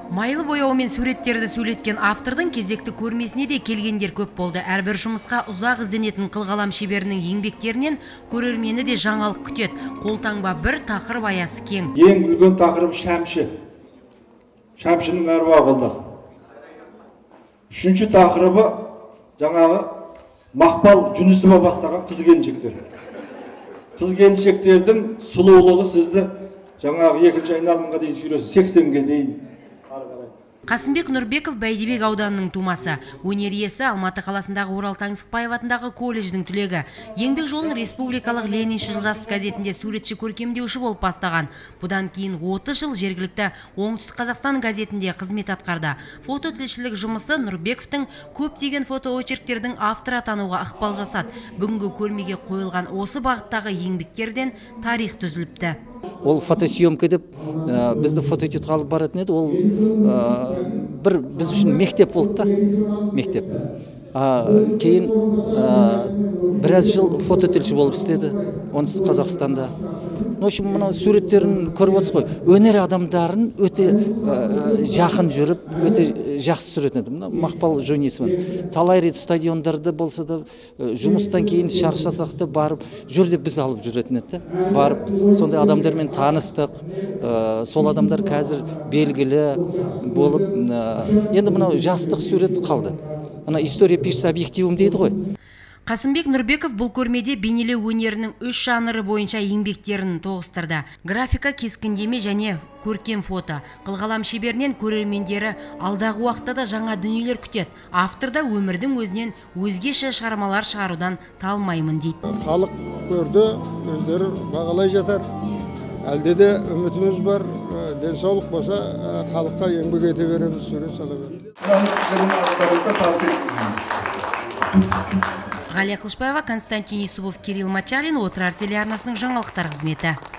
Майлы бояумен суреттерді сөйлеткен автордың кезекті көрмесіне де келгендер көп болды. Әрбір жұмысқа ұзақ ізденетін қылғалам шеберінің еңбектерінен көрермені де жаңалық күтеді. Қолтаңба бір, тақырып аясы кең. Ең үлкен тақырып шәмші. Шәмшінің әруағы қолдасын. Үшінші тақырыбы жаңағы Мақпал Жүнісова бастаған қыз келіншектер. Қыз келіншектердің сұлулығы сізді жаңағы екінші айналымға дейін сүйресін, 80-ге дейін. Қасымбек Нұрбеков Бәйдібек ауданының тумасы. Өнер иесі Алматы қаласындағы Орал Таңсықбаев атындағы колледждің түлегі. Еңбек жолын республикалық Лениншіл жас газетінде суретші көркемдеуші болып бастаған. Бұдан кейін 30 жыл жергілікті Оңтүстік Қазақстан газетінде қызмет атқарды. Фототілшілік жұмысы Нұрбековтің көптеген фотоочерктердің авторы атануға ықпал жасады. Бүгінгі көрмеге қойылған осы бағыттағы еңбектерден тарих түзіліпті. Ол фотосъемка деп бізді фотоэтюдқа алып баратын еді. Ол бір біз үшін мектеп болды да, мектеп. Кейін біраз жыл фототілші болып істеді оңтүстік Қазақстанда. В общем, мына суреттерін көріп отырсыз ғой. Өнер адамдарын өте жақын жүріп, өте жақсы түсіретін еді. Мақпал Жүнісова. Талай рет стадиондарды болса да, жұмыстан кейін шаршасақ та барып, жүр деп біз алып жүретін еді. Барып, сондай адамдармен таныстық. Сол адамдар қазір белгілі болып, енді мына жастық сурет қалды. Ана история пишется объективом дейді ғой. Қасымбек Нұрбеков бұл көрмеде бейнелеу өнерінің 3 жанры бойынша еңбектерін тоғыстырды. Графика, кескіндеме және көркем фото. Қылғалам шеберінен көрермендері алдағы уақытта да жаңа дүниелер күтеді. Автор да өмірдің өзінен өзгеше шығармалар шығарудан талмаймын дейді. Халық көрді, өздері бағалай жатар. Әлде де үмітіміз бар, денсаулық болса, халыққа еңбек ете береміз, сурет сала береміз. Ғалия Қылышбаева, Константин Исупов, Кирилл Мачалин, Отырар телеарнасының жаңалықтар қызметі.